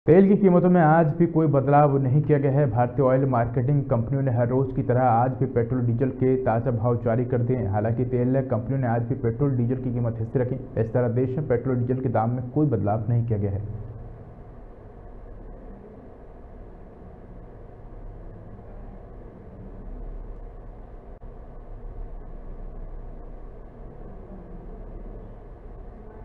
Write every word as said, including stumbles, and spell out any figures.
तेल की कीमतों में आज भी कोई बदलाव नहीं किया गया है। भारतीय ऑयल मार्केटिंग कंपनियों ने हर रोज की तरह आज भी पेट्रोल डीजल के ताज़ा भाव जारी कर दिए हैं। हालांकि तेल कंपनियों ने आज भी पेट्रोल डीजल की कीमत स्थिर रखी। इस तरह देश में पेट्रोल डीजल के दाम में कोई बदलाव नहीं किया गया है।